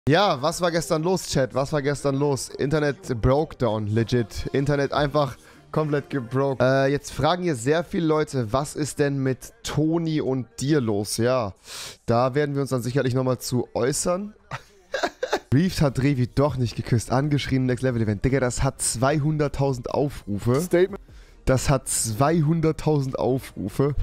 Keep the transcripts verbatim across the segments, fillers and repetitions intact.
Ja, was war gestern los, Chat? Was war gestern los? Internet broke down, legit. Internet einfach komplett gebroke. Äh, jetzt fragen hier sehr viele Leute, was ist denn mit Toni und dir los? Ja, da werden wir uns dann sicherlich nochmal zu äußern. Reeves hat Revi doch nicht geküsst. Angeschrien im Next Level Event. Digga, das hat zweihunderttausend Aufrufe. Statement. Das hat zweihunderttausend Aufrufe.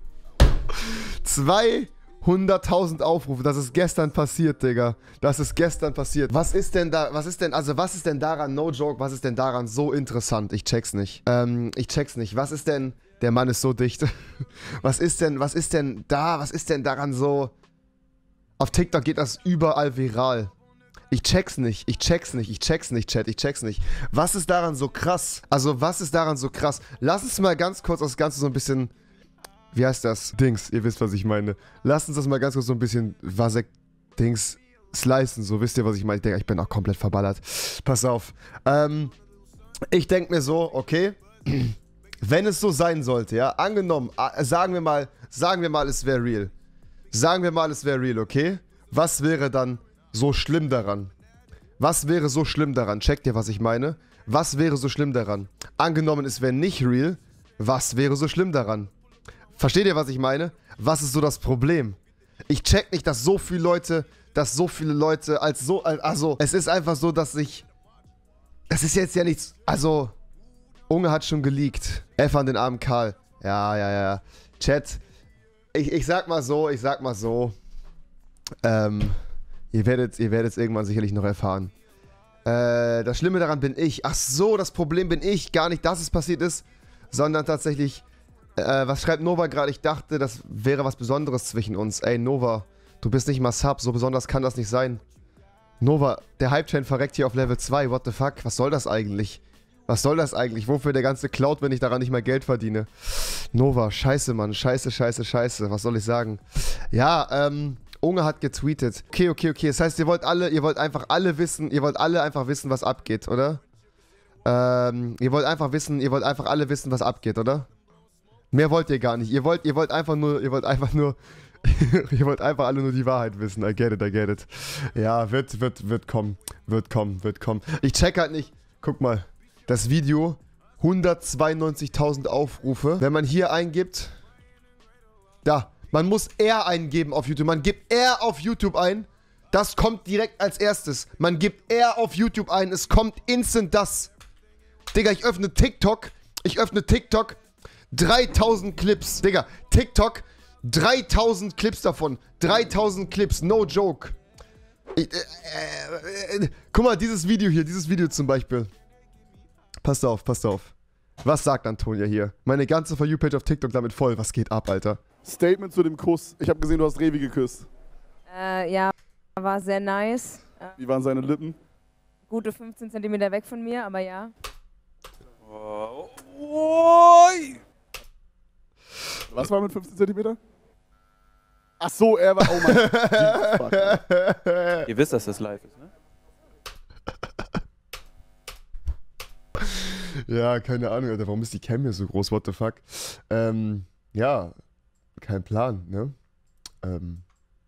zweihunderttausend Aufrufe. Das ist gestern passiert, Digga. Das ist gestern passiert. Was ist denn da, was ist denn, also was ist denn daran, no joke, was ist denn daran so interessant? Ich check's nicht. Ähm, ich check's nicht. Was ist denn, der Mann ist so dicht. Was ist denn, was ist denn da, was ist denn daran so, auf TikTok geht das überall viral. Ich check's nicht, ich check's nicht, ich check's nicht, Chat, ich check's nicht. Was ist daran so krass? Also, was ist daran so krass? Lass uns mal ganz kurz das Ganze so ein bisschen, wie heißt das? Dings, ihr wisst, was ich meine. Lasst uns das mal ganz kurz so ein bisschen, Wasek-Dings, slicen, so, wisst ihr, was ich meine? Ich denke, ich bin auch komplett verballert. Pass auf. Ähm, ich denke mir so, okay, wenn es so sein sollte, ja, angenommen, sagen wir mal, sagen wir mal, es wäre real. Sagen wir mal, es wäre real, okay? Was wäre dann so schlimm daran? Was wäre so schlimm daran? Checkt ihr, was ich meine? Was wäre so schlimm daran? Angenommen, es wäre nicht real, was wäre so schlimm daran? Versteht ihr, was ich meine? Was ist so das Problem? Ich check nicht, dass so viele Leute, dass so viele Leute als so, also, es ist einfach so, dass ich, es ist jetzt ja nichts, also, Unge hat schon geleakt. F an den armen Karl. Ja, ja, ja. Chat, ich, ich sag mal so, ich sag mal so, ähm, Ihr werdet ihr werdet es irgendwann sicherlich noch erfahren. Äh, das Schlimme daran bin ich. Ach so, das Problem bin ich. Gar nicht, dass es passiert ist, sondern tatsächlich, äh, was schreibt Nova gerade? Ich dachte, das wäre was Besonderes zwischen uns. Ey, Nova, du bist nicht mal Sub. So besonders kann das nicht sein. Nova, der Hype-Chain verreckt hier auf Level zwei. What the fuck? Was soll das eigentlich? Was soll das eigentlich? Wofür der ganze Cloud, wenn ich daran nicht mehr Geld verdiene? Nova, scheiße, Mann. Scheiße, scheiße, scheiße. Was soll ich sagen? Ja, ähm... Unge hat getweetet. Okay, okay, okay. Das heißt, ihr wollt alle, ihr wollt einfach alle wissen, ihr wollt alle einfach wissen, was abgeht, oder? Ähm, ihr wollt einfach wissen, ihr wollt einfach alle wissen, was abgeht, oder? Mehr wollt ihr gar nicht. Ihr wollt, ihr wollt einfach nur, ihr wollt einfach nur, ihr wollt einfach alle nur die Wahrheit wissen. I get it, I get it. Ja, wird, wird, wird kommen. Wird kommen, wird kommen. Ich check halt nicht. Guck mal. Das Video, hundertzweiundneunzigtausend Aufrufe. Wenn man hier eingibt, da. Man muss R eingeben auf YouTube. Man gibt R auf YouTube ein. Das kommt direkt als erstes. Man gibt R auf YouTube ein. Es kommt instant das. Digga, ich öffne TikTok. Ich öffne TikTok. dreitausend Clips. Digga, TikTok. dreitausend Clips davon. dreitausend Clips. No joke. Ich, äh, äh, äh, guck mal, dieses Video hier. Dieses Video zum Beispiel. Passt auf, passt auf. Was sagt Antonia hier? Meine ganze For You-Page auf TikTok damit voll. Was geht ab, Alter? Statement zu dem Kuss. Ich habe gesehen, du hast Revi geküsst. Äh, ja, war sehr nice. Wie waren seine Lippen? Gute fünfzehn Zentimeter weg von mir, aber ja. Oh, oi. Was war mit fünfzehn Zentimeter? Ach so, er war... Oh mein Gott. Ihr wisst, dass das live ist, ne? Ja, keine Ahnung, Alter. Warum ist die Cam hier so groß? What the fuck? Ähm, ja... Kein Plan, ne? Ähm,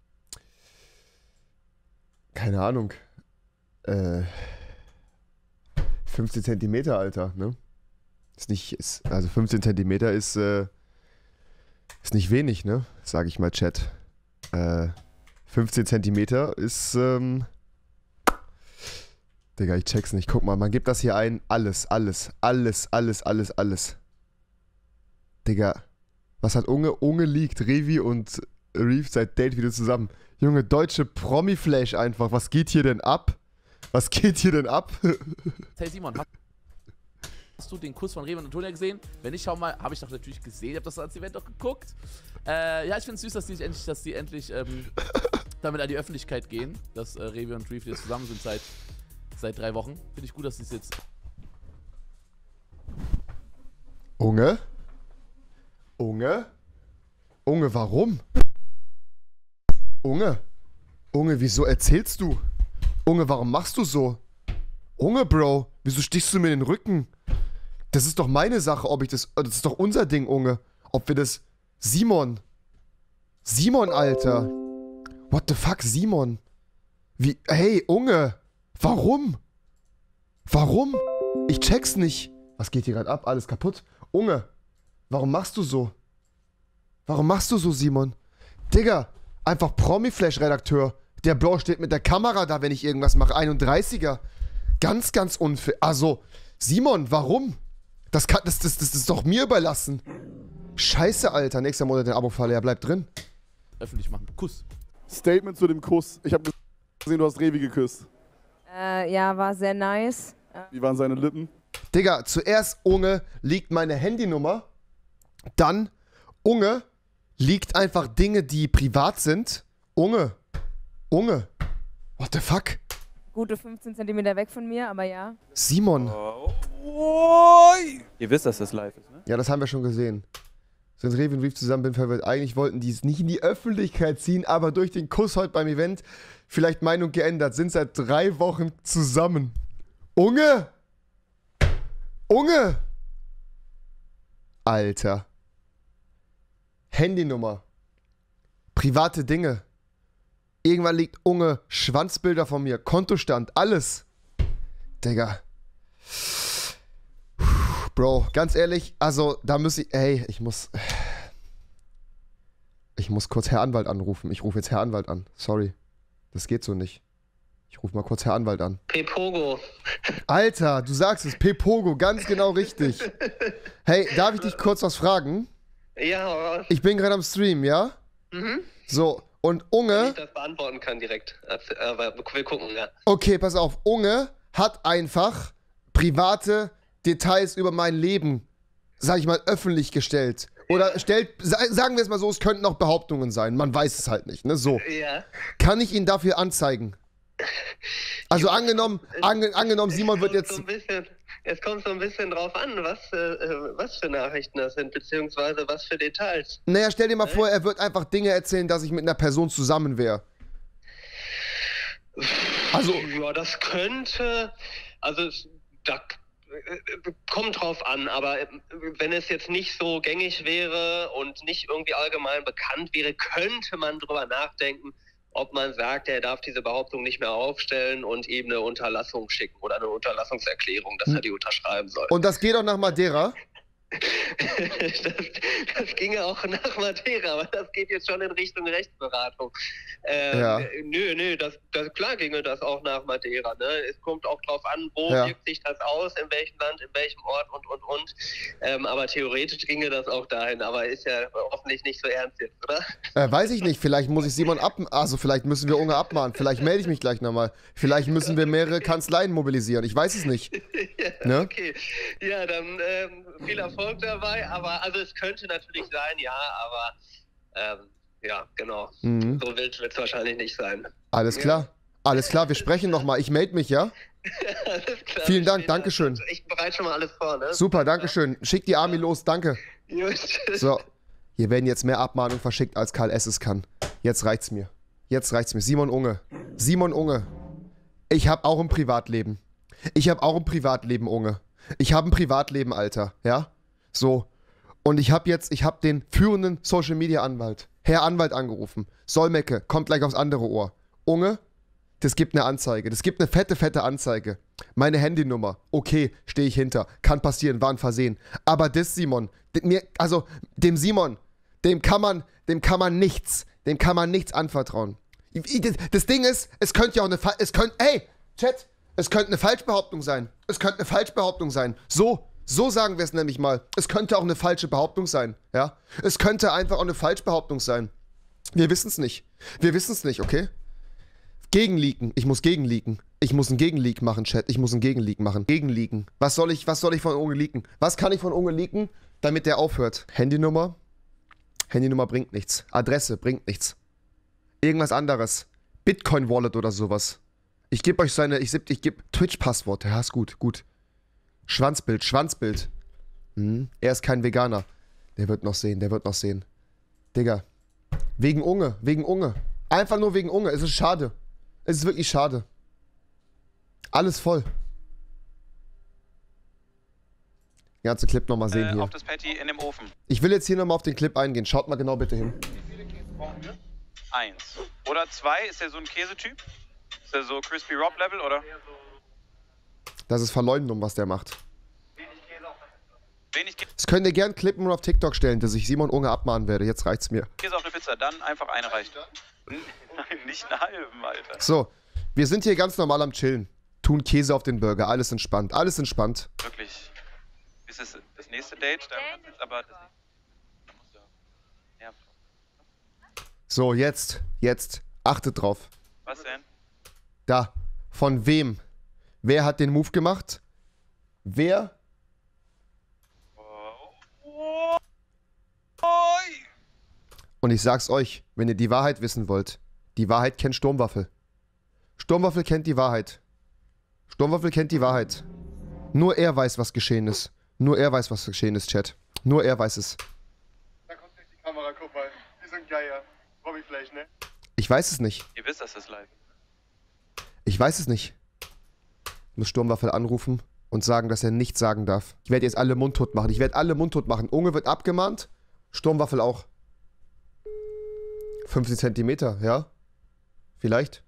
keine Ahnung. Äh, fünfzehn Zentimeter, Alter, ne? Ist nicht, ist, also fünfzehn Zentimeter ist, äh, ist nicht wenig, ne? Sag ich mal, Chat. Äh, fünfzehn Zentimeter ist, ähm, Digga, ich check's nicht. Guck mal, man gibt das hier ein. Alles, alles, alles, alles, alles, alles. Digga. Was hat Unge? Unge liegt, Revi und Reef seit Date-Video zusammen. Junge, deutsche Promi-Flash einfach. Was geht hier denn ab? Was geht hier denn ab? Hey Simon, hast du den Kuss von Revi und Antonia gesehen? Wenn nicht, schau mal, habe ich doch natürlich gesehen. Ich habe das als Event doch geguckt. Äh, ja, ich finde es süß, dass die endlich, dass die endlich ähm, damit an die Öffentlichkeit gehen, dass äh, Revi und Reef jetzt zusammen sind seit, seit drei Wochen. Finde ich gut, dass die es jetzt... Unge? Unge? Unge, warum? Unge? Unge, wieso erzählst du? Unge, warum machst du so? Unge, Bro, wieso stichst du mir in den Rücken? Das ist doch meine Sache, ob ich das... Das ist doch unser Ding, Unge. Ob wir das... Simon. Simon, Alter. What the fuck, Simon? Wie, hey, Unge, warum? Warum? Ich check's nicht. Was geht hier gerade ab? Alles kaputt? Unge, warum machst du so? Warum machst du so, Simon? Digga, einfach Promi-Flash-Redakteur. Der Bro steht mit der Kamera da, wenn ich irgendwas mache. einunddreißiger. Ganz, ganz unfair. Also, Simon, warum? Das, kann, das, das, das ist doch mir überlassen. Scheiße, Alter. Nächster Monat den Abo-Falle. Er bleibt drin. Öffentlich machen. Kuss. Statement zu dem Kuss. Ich habe gesehen, du hast Revi geküsst. Äh, ja, war sehr nice. Äh, Wie waren seine Lippen? Digga, zuerst, Unge, liegt meine Handynummer. Dann, Unge, liegt einfach Dinge, die privat sind. Unge. Unge. What the fuck? gute fünfzehn Zentimeter weg von mir, aber ja. Simon. Ihr wisst, dass das live ist, ne? Ja, das haben wir schon gesehen. Sind Revi und Reef zusammen, bin verwirrt. Eigentlich wollten die es nicht in die Öffentlichkeit ziehen, aber durch den Kuss heute beim Event vielleicht Meinung geändert. Sind seit drei Wochen zusammen. Unge! Unge! Alter. Handynummer. Private Dinge. Irgendwann liegt Unge Schwanzbilder von mir. Kontostand. Alles. Digga. Bro, ganz ehrlich, also da muss ich, ey, ich muss, ich muss kurz Herr Anwalt anrufen. Ich rufe jetzt Herr Anwalt an. Sorry, das geht so nicht. Ich rufe mal kurz Herr Anwalt an. Pepogo. Alter, du sagst es, Pepogo, ganz genau richtig. Hey, darf ich dich kurz was fragen? Ja, Ich bin gerade am Stream, ja? mhm. So, und Wenn Unge, ich das beantworten kann direkt. Aber wir gucken, ja. okay, pass auf, Unge hat einfach private Details über mein Leben, sag ich mal, öffentlich gestellt. Oder stellt, sagen wir es mal so, es könnten auch Behauptungen sein. Man weiß es halt nicht, ne? So. Ja. Kann ich ihn dafür anzeigen? Also angenommen, ange, angenommen, Simon wird kommt jetzt... So ein bisschen, es kommt so ein bisschen drauf an, was, äh, was für Nachrichten das sind, beziehungsweise was für Details. Naja, stell dir mal vor, er wird einfach Dinge erzählen, dass ich mit einer Person zusammen wäre. Also... Ja, das könnte, also es- da äh, kommt drauf an, aber äh, wenn es jetzt nicht so gängig wäre und nicht irgendwie allgemein bekannt wäre, könnte man drüber nachdenken, ob man sagt, er darf diese Behauptung nicht mehr aufstellen und ihm eine Unterlassung schicken oder eine Unterlassungserklärung, dass er die unterschreiben soll. Und das geht auch nach Madeira? das, das ginge auch nach Madeira, aber das geht jetzt schon in Richtung Rechtsberatung. Ähm, Ja. Nö, nö, das, das, klar ginge das auch nach Madeira. Ne? Es kommt auch drauf an, wo Ja. wirkt sich das aus, in welchem Land, in welchem Ort und, und, und. Ähm, aber theoretisch ginge das auch dahin, aber ist ja hoffentlich nicht so ernst jetzt, oder? Äh, weiß ich nicht, vielleicht muss ich Simon ab... Also vielleicht müssen wir Unge abmahnen, vielleicht melde ich mich gleich nochmal. Vielleicht müssen wir mehrere Kanzleien mobilisieren, ich weiß es nicht. ja, Ne? Okay, ja, dann ähm, viel Erfolg dabei, aber also es könnte natürlich sein, ja, aber ähm, ja, genau. Mhm. So wild wird es wahrscheinlich nicht sein. Alles klar, alles klar, wir sprechen nochmal. Ich melde mich, ja? Alles klar. Vielen Dank, Vielen Dankeschön. Ich bereite schon mal alles vor, ne? Super, Dankeschön. Schick die Army los, danke. Gut, tschüss. So, hier werden jetzt mehr Abmahnungen verschickt, als Karl S. es kann. Jetzt reicht's mir. Jetzt reicht's mir. Simon Unge. Simon Unge. Ich habe auch ein Privatleben. Ich habe auch ein Privatleben, Unge. Ich habe ein Privatleben, Alter. Ja? So. Und ich habe jetzt, ich habe den führenden Social Media Anwalt, Herr Anwalt, angerufen. Solmecke, kommt gleich aufs andere Ohr. Unge, das gibt eine Anzeige. Das gibt eine fette, fette Anzeige. Meine Handynummer, okay, stehe ich hinter. Kann passieren, war ein Versehen. Aber das, Simon, dem, mir, also dem Simon, dem kann man, dem kann man nichts, dem kann man nichts anvertrauen. Ich- ich- Das Ding ist, es könnte ja auch eine, Fa- es könnte, hey, Chat, es könnte eine Falschbehauptung sein. Es könnte eine Falschbehauptung sein. So, so sagen wir es nämlich mal. Es könnte auch eine falsche Behauptung sein, ja? Es könnte einfach auch eine Falschbehauptung sein. Wir wissen es nicht. Wir wissen es nicht, okay? Gegenleaken. Ich muss gegenleaken. Ich muss einen Gegenleak machen, Chat. Ich muss einen Gegenleak machen. Gegenleaken. Was soll ich, was soll ich von Unge leaken? Was kann ich von Unge leaken, damit der aufhört? Handynummer? Handynummer bringt nichts. Adresse bringt nichts. Irgendwas anderes. Bitcoin-Wallet oder sowas. Ich gebe euch seine, ich, ich gebe Twitch-Passwort. Ja, ist gut, gut. Schwanzbild, Schwanzbild. Hm, er ist kein Veganer. Der wird noch sehen, der wird noch sehen. Digga. Wegen Unge, wegen Unge. Einfach nur wegen Unge. Es ist schade. Es ist wirklich schade. Alles voll. Den ganzen Clip nochmal sehen äh, hier. auf das Patty in dem Ofen. Ich will jetzt hier nochmal auf den Clip eingehen. Schaut mal genau bitte hin. Eins. Oder zwei, ist der so ein Käsetyp? Ist der so Crispy Rob Level, oder? Das ist Verleumdung, was der macht. Wenig Käse Das könnt ihr gern klippen und auf TikTok stellen, dass ich Simon Unge abmahnen werde. Jetzt reicht's mir. auf eine Pizza, dann einfach eine reicht. Nein, nicht einen halben, Alter. So, wir sind hier ganz normal am Chillen. Tun Käse auf den Burger, alles entspannt, alles entspannt. Wirklich. Ist das das nächste Date? Da kannst du jetzt aber... Das, da musst du ja. So, jetzt, jetzt, achtet drauf. Was denn? Da, von wem? Wer hat den Move gemacht? Wer? Und ich sag's euch, wenn ihr die Wahrheit wissen wollt, die Wahrheit kennt Sturmwaffel. Sturmwaffel kennt die Wahrheit. Sturmwaffel kennt die Wahrheit. Nur er weiß, was geschehen ist. Nur er weiß, was geschehen ist, Chat. Nur er weiß es. Da kommt jetzt die Kamera, guck mal. Wie so ein Geier. Bobby Flash, ne? Ich weiß es nicht. Ihr wisst, dass das live. Ich weiß es nicht. Ich muss Sturmwaffel anrufen und sagen, dass er nichts sagen darf. Ich werde jetzt alle mundtot machen. Ich werde alle mundtot machen. Unge wird abgemahnt. Sturmwaffel auch. fünfzehn Zentimeter, ja? Vielleicht?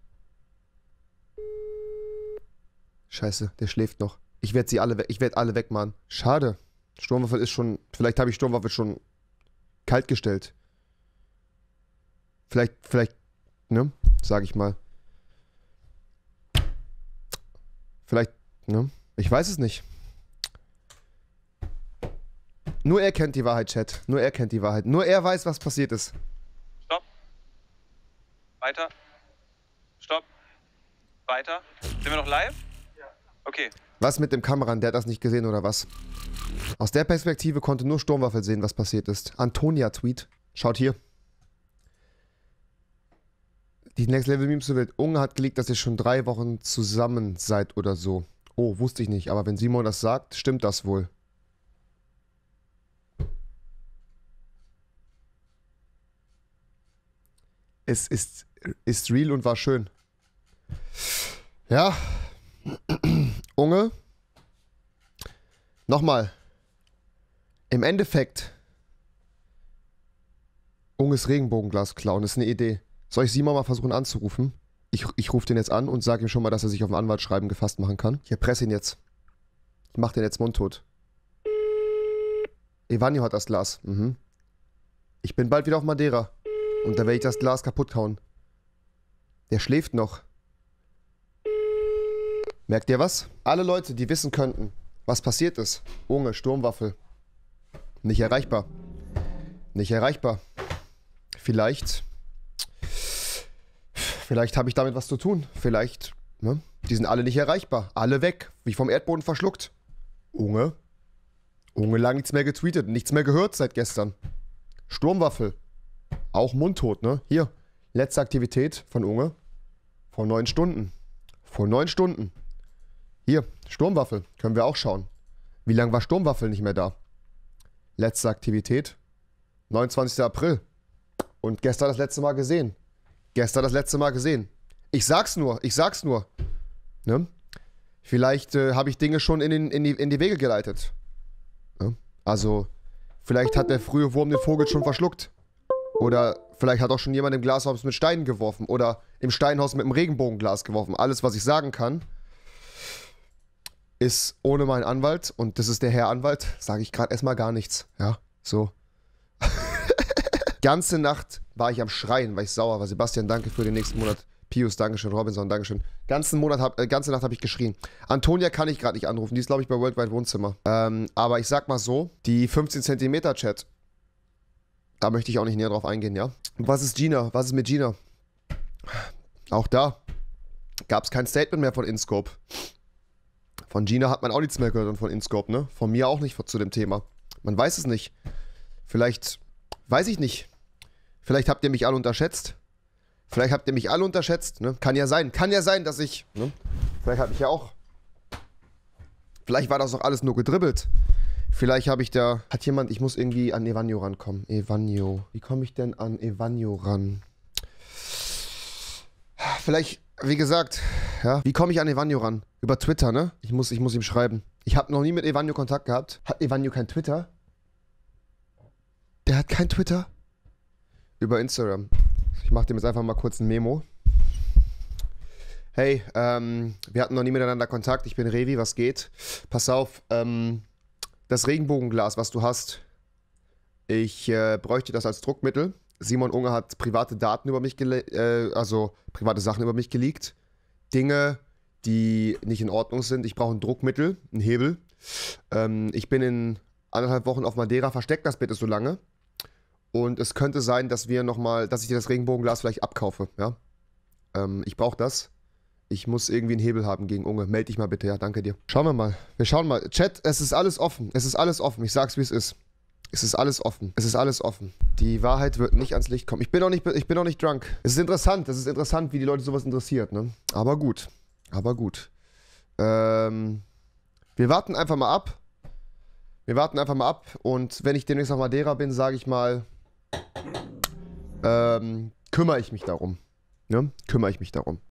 Scheiße, der schläft noch. Ich werde sie alle weg. Ich werde alle wegmahnen. Schade. Sturmwaffel ist schon. Vielleicht habe ich Sturmwaffel schon kalt gestellt. Vielleicht, vielleicht, ne? Sag ich mal. Vielleicht, ne? Ich weiß es nicht. Nur er kennt die Wahrheit, Chat. Nur er kennt die Wahrheit. Nur er weiß, was passiert ist. Stopp. Weiter. Stopp. Weiter. Sind wir noch live? Ja. Okay. Was mit dem Kameran? Der hat das nicht gesehen oder was? Aus der Perspektive konnte nur Sturmwaffel sehen, was passiert ist. Antonia-Tweet. Schaut hier. Die Next Level Memes so wild. Unge hat geleakt, dass ihr schon drei Wochen zusammen seid oder so. Oh, wusste ich nicht. Aber wenn Simon das sagt, stimmt das wohl. Es ist, ist real und war schön. Ja. Unge. Nochmal. Im Endeffekt. Unges Regenbogenglas klauen ist eine Idee. Soll ich Simon mal versuchen anzurufen? Ich, ich rufe den jetzt an und sage ihm schon mal, dass er sich auf ein Anwaltsschreiben gefasst machen kann. Ich erpresse ihn jetzt. Ich mach den jetzt mundtot. Evanio hat das Glas. Mhm. Ich bin bald wieder auf Madeira. Und da werde ich das Glas kaputt hauen. Der schläft noch. Merkt ihr was? Alle Leute, die wissen könnten, was passiert ist. Unge, Sturmwaffel. Nicht erreichbar. Nicht erreichbar. Vielleicht... Vielleicht habe ich damit was zu tun. Vielleicht, ne? Die sind alle nicht erreichbar. Alle weg. Wie vom Erdboden verschluckt. Unge. Unge lang nichts mehr getweetet. Nichts mehr gehört seit gestern. Sturmwaffel. Auch mundtot, ne? Hier. Letzte Aktivität von Unge. Vor neun Stunden. Vor neun Stunden. Hier. Sturmwaffel. Können wir auch schauen. Wie lange war Sturmwaffel nicht mehr da? Letzte Aktivität. neunundzwanzigster April. Und gestern das letzte Mal gesehen. Gestern das letzte Mal gesehen. Ich sag's nur, ich sag's nur. Ne? Vielleicht äh, habe ich Dinge schon in, den, in, die, in die Wege geleitet. Ne? Also, vielleicht hat der frühe Wurm den Vogel schon verschluckt. Oder vielleicht hat auch schon jemand im Glashaus mit Steinen geworfen. Oder im Steinhaus mit einem Regenbogenglas geworfen. Alles, was ich sagen kann, ist ohne meinen Anwalt, und das ist der Herr Anwalt, sage ich gerade erstmal gar nichts. Ja, so. Ganze Nacht war ich am Schreien, weil ich sauer war. Sebastian, danke für den nächsten Monat. Pius, dankeschön. Robinson, dankeschön. Ganzen Monat hab, äh, ganze Nacht habe ich geschrien. Antonia kann ich gerade nicht anrufen. Die ist, glaube ich, bei Worldwide Wohnzimmer. Ähm, aber ich sag mal so, die fünfzehn Zentimeter Chat, da möchte ich auch nicht näher drauf eingehen, ja? Was ist Gina? Was ist mit Gina? Auch da gab es kein Statement mehr von InScope. Von Gina hat man auch nichts mehr gehört und von InScope, ne? Von mir auch nicht zu dem Thema. Man weiß es nicht. Vielleicht, weiß ich nicht. Vielleicht habt ihr mich alle unterschätzt. Vielleicht habt ihr mich alle unterschätzt, ne? Kann ja sein. Kann ja sein, dass ich, ne? Vielleicht habe ich ja auch. Vielleicht war das doch alles nur gedribbelt. Vielleicht habe ich da... Hat jemand... Ich muss irgendwie an Evanio rankommen. Evanio. Wie komme ich denn an Evanio ran? Vielleicht, wie gesagt, ja. Wie komme ich an Evanio ran? Über Twitter, ne? Ich muss, ich muss ihm schreiben. Ich habe noch nie mit Evanio Kontakt gehabt. Hat Evanio kein Twitter? Der hat kein Twitter? Über Instagram. Ich mache dem jetzt einfach mal kurz ein Memo. Hey, ähm, wir hatten noch nie miteinander Kontakt. Ich bin Revi, was geht? Pass auf, ähm, das Regenbogenglas, was du hast, ich äh, bräuchte das als Druckmittel. Simon Unge hat private Daten über mich, gele äh, also private Sachen über mich geleakt. Dinge, die nicht in Ordnung sind. Ich brauche ein Druckmittel, einen Hebel. Ähm, ich bin in anderthalb Wochen auf Madeira, versteckt das bitte so lange. Und es könnte sein, dass wir nochmal, dass ich dir das Regenbogenglas vielleicht abkaufe, ja. Ähm, ich brauche das. Ich muss irgendwie einen Hebel haben gegen Unge. Meld dich mal bitte, ja, danke dir. Schauen wir mal. Wir schauen mal. Chat, es ist alles offen. Es ist alles offen. Ich sag's, wie es ist. Es ist alles offen. Es ist alles offen. Die Wahrheit wird nicht ans Licht kommen. Ich bin auch nicht, ich bin auch nicht drunk. Es ist interessant. Es ist interessant, wie die Leute sowas interessiert, ne? Aber gut. Aber gut. Ähm, wir warten einfach mal ab. Wir warten einfach mal ab. Und wenn ich demnächst auf Madeira bin, sage ich mal, ähm, kümmere ich mich darum. Ne? Kümmere ich mich darum.